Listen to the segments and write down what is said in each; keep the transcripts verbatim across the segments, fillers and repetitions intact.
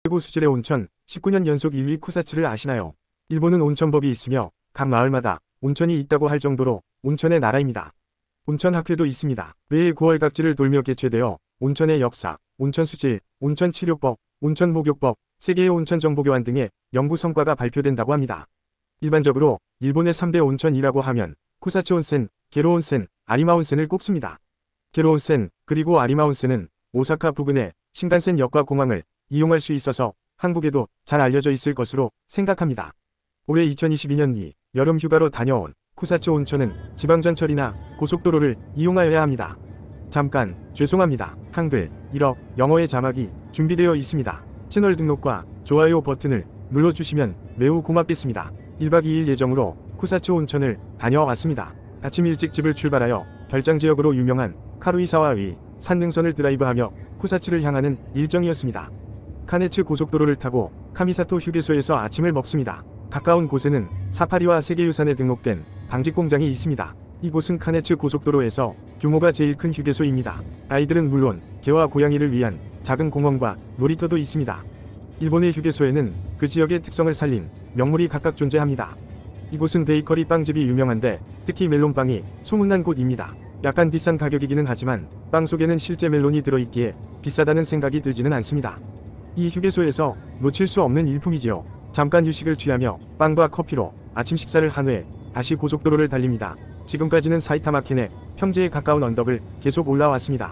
최고 수질의 온천, 십구 년 연속 일 위 쿠사츠를 아시나요? 일본은 온천법이 있으며 각 마을마다 온천이 있다고 할 정도로 온천의 나라입니다. 온천학회도 있습니다. 매해 구월 각지를 돌며 개최되어 온천의 역사, 온천 수질, 온천 치료법, 온천 목욕법, 세계의 온천 정보교환 등의 연구 성과가 발표된다고 합니다. 일반적으로 일본의 삼 대 온천이라고 하면 쿠사츠 온센, 게로 온센, 아리마 온센을 꼽습니다. 게로 온센 그리고 아리마 온센은 오사카 부근의 신간센역과 공항을 이용할 수 있어서 한국에도 잘 알려져 있을 것으로 생각합니다. 올해 이천이십이 년 이 여름 휴가로 다녀온 쿠사츠 온천은 지방전철이나 고속도로를 이용하여야 합니다. 잠깐 죄송합니다. 한글, 일어, 영어의 자막이 준비되어 있습니다. 채널 등록과 좋아요 버튼을 눌러주시면 매우 고맙겠습니다. 일 박 이 일 예정으로 쿠사츠 온천을 다녀왔습니다. 아침 일찍 집을 출발하여 별장지역으로 유명한 카루이사와의 산능선을 드라이브하며 쿠사츠를 향하는 일정이었습니다. 카네츠 고속도로를 타고 카미사토 휴게소에서 아침을 먹습니다. 가까운 곳에는 사파리와 세계유산에 등록된 방직공장이 있습니다. 이곳은 카네츠 고속도로에서 규모가 제일 큰 휴게소입니다. 아이들은 물론 개와 고양이를 위한 작은 공원과 놀이터도 있습니다. 일본의 휴게소에는 그 지역의 특성을 살린 명물이 각각 존재합니다. 이곳은 베이커리 빵집이 유명한데 특히 멜론빵이 소문난 곳입니다. 약간 비싼 가격이기는 하지만 빵 속에는 실제 멜론이 들어있기에 비싸다는 생각이 들지는 않습니다. 이 휴게소에서 놓칠 수 없는 일품이지요. 잠깐 휴식을 취하며 빵과 커피로 아침 식사를 한 후에 다시 고속도로를 달립니다. 지금까지는 사이타마 켄의 평지에 가까운 언덕을 계속 올라왔습니다.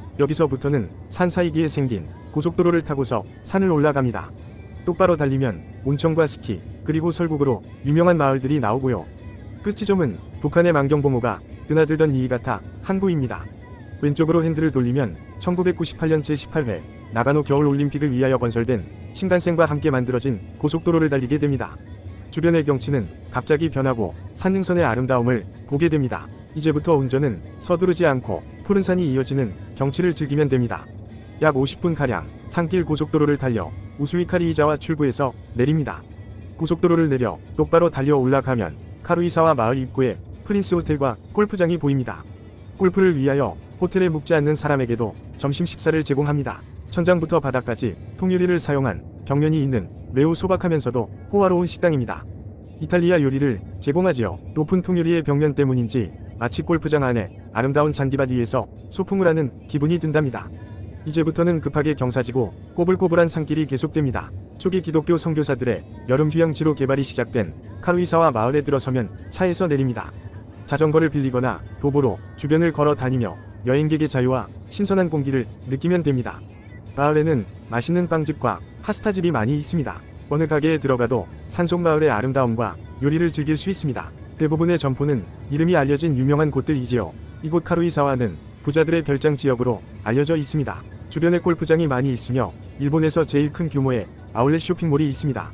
여기서부터는 산 사이기에 생긴 고속도로를 타고서 산을 올라갑니다. 똑바로 달리면 온천과 스키, 그리고 설국으로 유명한 마을들이 나오고요. 끝지점은 북한의 만경봉호가 드나들던 니이가타, 항구입니다. 왼쪽으로 핸들을 돌리면 천구백구십팔 년 제십팔 회 나가노 겨울올림픽을 위하여 건설된 신간센과 함께 만들어진 고속도로를 달리게 됩니다. 주변의 경치는 갑자기 변하고 산능선의 아름다움을 보게 됩니다. 이제부터 운전은 서두르지 않고 푸른 산이 이어지는 경치를 즐기면 됩니다. 약 오십 분가량 산길 고속도로를 달려 우스위카리이자와 출구에서 내립니다. 고속도로를 내려 똑바로 달려 올라가면 카루이사와 마을 입구에 프린스 호텔과 골프장이 보입니다. 골프를 위하여 호텔에 묵지 않는 사람에게도 점심 식사를 제공합니다. 천장부터 바닥까지 통유리를 사용한 벽면이 있는 매우 소박하면서도 호화로운 식당입니다. 이탈리아 요리를 제공하지요. 높은 통유리의 벽면 때문인지 마치 골프장 안에 아름다운 잔디밭 위에서 소풍을 하는 기분이 든답니다. 이제부터는 급하게 경사지고 꼬불꼬불한 산길이 계속됩니다. 초기 기독교 선교사들의 여름 휴양지로 개발이 시작된 카루이사와 마을에 들어서면 차에서 내립니다. 자전거를 빌리거나 도보로 주변을 걸어 다니며 여행객의 자유와 신선한 공기를 느끼면 됩니다. 마을에는 맛있는 빵집과 파스타집이 많이 있습니다. 어느 가게에 들어가도 산속 마을의 아름다움과 요리를 즐길 수 있습니다. 대부분의 점포는 이름이 알려진 유명한 곳들이지요. 이곳 카루이사와는 부자들의 별장 지역으로 알려져 있습니다. 주변에 골프장이 많이 있으며 일본에서 제일 큰 규모의 아울렛 쇼핑몰이 있습니다.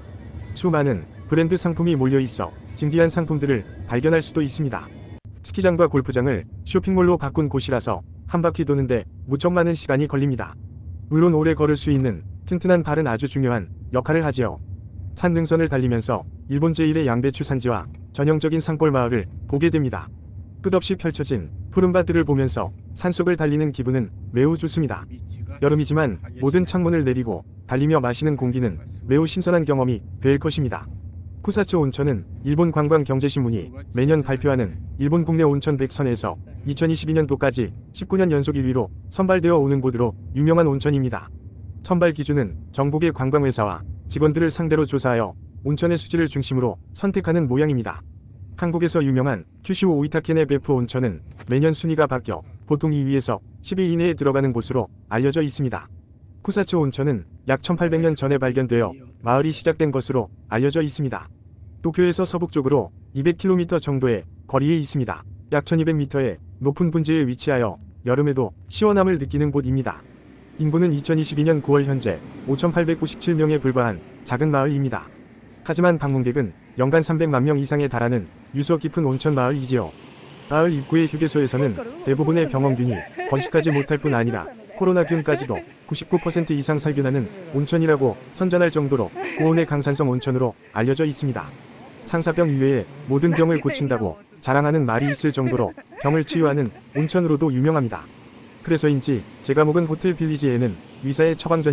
수많은 브랜드 상품이 몰려있어 진귀한 상품들을 발견할 수도 있습니다. 스키장과 골프장을 쇼핑몰로 바꾼 곳이라서 한 바퀴 도는데 무척 많은 시간이 걸립니다. 물론 오래 걸을 수 있는 튼튼한 발은 아주 중요한 역할을 하지요. 산능선을 달리면서 일본 제일의 양배추 산지와 전형적인 산골 마을을 보게 됩니다. 끝없이 펼쳐진 푸른밭들을 보면서 산속을 달리는 기분은 매우 좋습니다. 여름이지만 모든 창문을 내리고 달리며 마시는 공기는 매우 신선한 경험이 될 것입니다. 쿠사츠 온천은 일본 관광경제신문이 매년 발표하는 일본 국내 온천 백 선에서 이천이십이 년도까지 십구 년 연속 일 위로 선발되어 오는 곳으로 유명한 온천입니다. 선발 기준은 전국의 관광회사와 직원들을 상대로 조사하여 온천의 수질을 중심으로 선택하는 모양입니다. 한국에서 유명한 큐슈 오이타켄의 베프 온천은 매년 순위가 바뀌어 보통 이 위에서 십 위 이내에 들어가는 곳으로 알려져 있습니다. 쿠사츠 온천은 약 천팔백 년 전에 발견되어 마을이 시작된 것으로 알려져 있습니다. 도쿄에서 서북쪽으로 이백 킬로미터 정도의 거리에 있습니다. 약 천이백 미터의 높은 분지에 위치하여 여름에도 시원함을 느끼는 곳입니다. 인구는 이천이십이 년 구월 현재 오천팔백구십칠 명에 불과한 작은 마을입니다. 하지만 방문객은 연간 삼백만 명 이상에 달하는 유서 깊은 온천 마을이지요. 마을 입구의 휴게소에서는 대부분의 병원균이 번식하지 못할 뿐 아니라 코로나균까지도 구십구 퍼센트 이상 살균하는 온천이라고 선전할 정도로 고온의 강산성 온천으로 알려져 있습니다. 상사병 이외에 모든 병을 고친다고 자랑하는 말이 있을 정도로 병을 치유하는 온천으로도 유명합니다. 그래서인지 제가 묵은 호텔 빌리지에는 위사의 처방전이나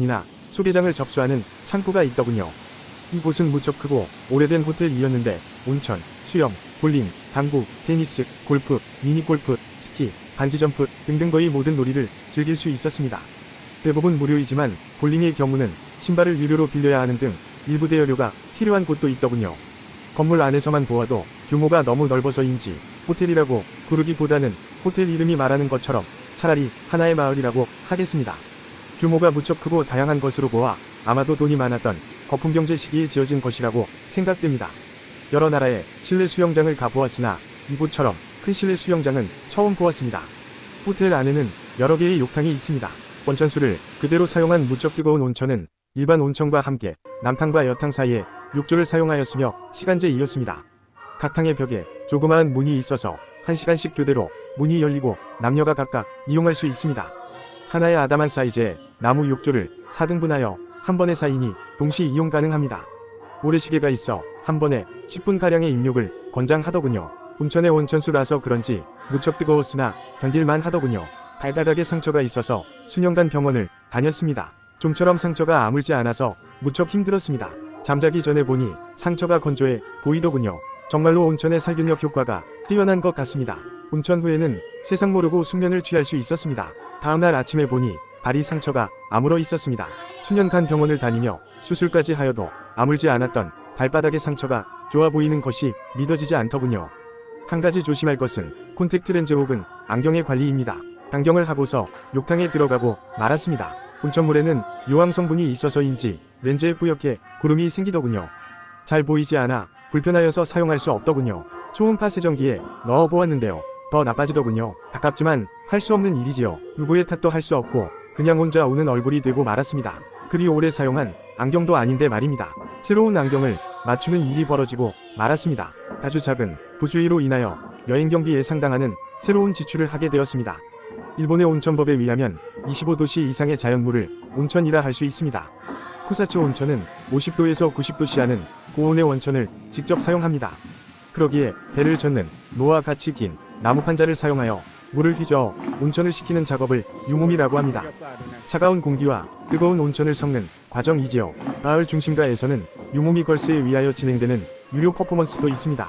소개장을 접수하는 창구가 있더군요. 이곳은 무척 크고 오래된 호텔이었는데 온천, 수영, 볼링, 당구, 테니스, 골프, 미니골프, 스키, 반지점프 등등 거의 모든 놀이를 즐길 수 있었습니다. 대부분 무료이지만 볼링의 경우는 신발을 유료로 빌려야 하는 등 일부 대여료가 필요한 곳도 있더군요. 건물 안에서만 보아도 규모가 너무 넓어서인지 호텔이라고 부르기보다는 호텔 이름이 말하는 것처럼 차라리 하나의 마을이라고 하겠습니다. 규모가 무척 크고 다양한 것으로 보아 아마도 돈이 많았던 거품경제 시기에 지어진 것이라고 생각됩니다. 여러 나라의 실내 수영장을 가보았으나 이곳처럼 큰 실내 수영장은 처음 보았습니다. 호텔 안에는 여러 개의 욕탕이 있습니다. 온천수를 그대로 사용한 무척 뜨거운 온천은 일반 온천과 함께 남탕과 여탕 사이에 욕조를 사용하였으며 시간제이었습니다. 각 탕의 벽에 조그마한 문이 있어서 한 시간씩 교대로 문이 열리고 남녀가 각각 이용할 수 있습니다. 하나의 아담한 사이즈의 나무 욕조를 사 등분하여 한 번에 사 인이 동시 이용 가능합니다. 모래시계가 있어 한 번에 십 분가량의 입욕을 권장하더군요. 온천의 온천수라서 그런지 무척 뜨거웠으나 견딜만 하더군요. 발바닥에 상처가 있어서 수년간 병원을 다녔습니다. 좀처럼 상처가 아물지 않아서 무척 힘들었습니다. 잠자기 전에 보니 상처가 건조해 보이더군요. 정말로 온천의 살균력 효과가 뛰어난 것 같습니다. 온천 후에는 세상 모르고 숙면을 취할 수 있었습니다. 다음날 아침에 보니 발이 상처가 아물어 있었습니다. 수년간 병원을 다니며 수술까지 하여도 아물지 않았던 발바닥의 상처가 좋아 보이는 것이 믿어지지 않더군요. 한 가지 조심할 것은 콘택트 렌즈 혹은 안경의 관리입니다. 안경을 하고서 욕탕에 들어가고 말았습니다. 온천물에는 유황 성분이 있어서인지 렌즈에 뿌옇게 구름이 생기더군요. 잘 보이지 않아 불편하여서 사용할 수 없더군요. 초음파 세정기에 넣어 보았는데요. 더 나빠지더군요. 가깝지만 할 수 없는 일이지요. 누구의 탓도 할 수 없고 그냥 혼자 우는 얼굴이 되고 말았습니다. 그리 오래 사용한 안경도 아닌데 말입니다. 새로운 안경을 맞추는 일이 벌어지고 말았습니다. 아주 작은 부주의로 인하여 여행 경비에 상당하는 새로운 지출을 하게 되었습니다. 일본의 온천법에 의하면 이십오 도씨 이상의 자연물을 온천이라 할 수 있습니다. 쿠사츠 온천은 오십 도에서 구십 도씨하는 고온의 원천을 직접 사용합니다. 그러기에 배를 젓는 노와 같이 긴 나무 판자를 사용하여 물을 휘저어 온천을 식히는 작업을 유몸이라고 합니다. 차가운 공기와 뜨거운 온천을 섞는 과정이지요. 마을 중심가에서는 유몸이 걸스에 의하여 진행되는 유료 퍼포먼스도 있습니다.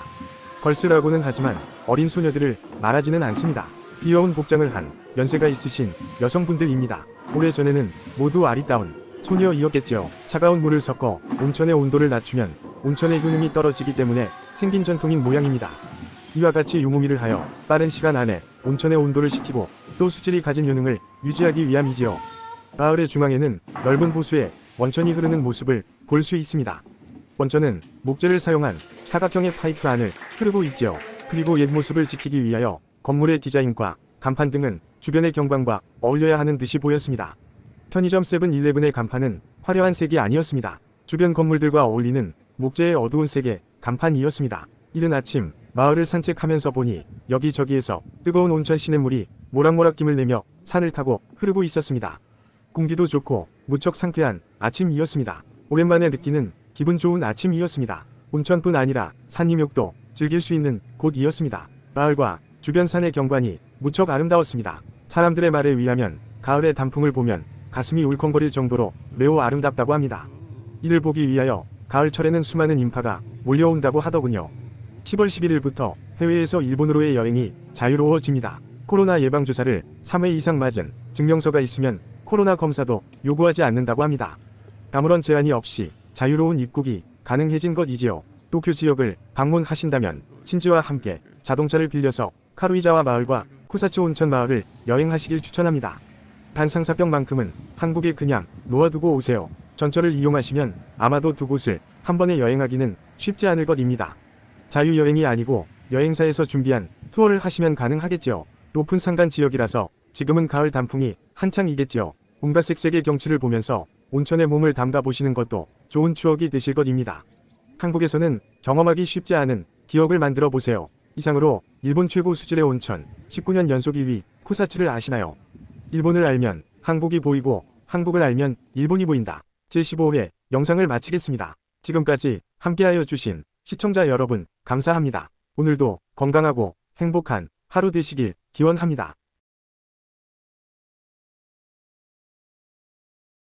걸스라고는 하지만 어린 소녀들을 말하지는 않습니다. 귀여운 복장을 한 연세가 있으신 여성분들입니다. 오래전에는 모두 아리따운 소녀이었겠지요. 차가운 물을 섞어 온천의 온도를 낮추면 온천의 효능이 떨어지기 때문에 생긴 전통인 모양입니다. 이와 같이 유모미를 하여 빠른 시간 안에 온천의 온도를 식히고 또 수질이 가진 효능을 유지하기 위함이지요. 마을의 중앙에는 넓은 호수에 원천이 흐르는 모습을 볼 수 있습니다. 원천은 목재를 사용한 사각형의 파이프 안을 흐르고 있지요. 그리고 옛 모습을 지키기 위하여 건물의 디자인과 간판 등은 주변의 경관과 어울려야 하는 듯이 보였습니다. 편의점 세븐일레븐의 간판은 화려한 색이 아니었습니다. 주변 건물들과 어울리는 목재의 어두운 색의 간판이었습니다. 이른 아침 마을을 산책하면서 보니 여기저기에서 뜨거운 온천 시냇물이 모락모락 김을 내며 산을 타고 흐르고 있었습니다. 공기도 좋고 무척 상쾌한 아침이었습니다. 오랜만에 느끼는 기분 좋은 아침이었습니다. 온천뿐 아니라 산림욕도 즐길 수 있는 곳이었습니다. 마을과 주변 산의 경관이 무척 아름다웠습니다. 사람들의 말에 의하면 가을의 단풍을 보면 가슴이 울컹거릴 정도로 매우 아름답다고 합니다. 이를 보기 위하여 가을철에는 수많은 인파가 몰려온다고 하더군요. 시월 십일일부터 해외에서 일본으로의 여행이 자유로워집니다. 코로나 예방주사를 삼 회 이상 맞은 증명서가 있으면 코로나 검사도 요구하지 않는다고 합니다. 아무런 제한이 없이 자유로운 입국이 가능해진 것이지요. 도쿄 지역을 방문하신다면 친지와 함께 자동차를 빌려서 카루이자와 마을과 쿠사츠 온천 마을을 여행하시길 추천합니다. 단상사병만큼은 한국에 그냥 놓아두고 오세요. 전철을 이용하시면 아마도 두 곳을 한 번에 여행하기는 쉽지 않을 것입니다. 자유여행이 아니고 여행사에서 준비한 투어를 하시면 가능하겠지요. 높은 산간 지역이라서 지금은 가을 단풍이 한창이겠지요. 온갖 색색의 경치를 보면서 온천에 몸을 담가 보시는 것도 좋은 추억이 되실 것입니다. 한국에서는 경험하기 쉽지 않은 기억을 만들어 보세요. 이상으로 일본 최고 수질의 온천 십구 년 연속 일 위 쿠사츠를 아시나요? 일본을 알면 한국이 보이고 한국을 알면 일본이 보인다. 제십오 회 영상을 마치겠습니다. 지금까지 함께하여 주신 시청자 여러분 감사합니다. 오늘도 건강하고 행복한 하루 되시길 기원합니다.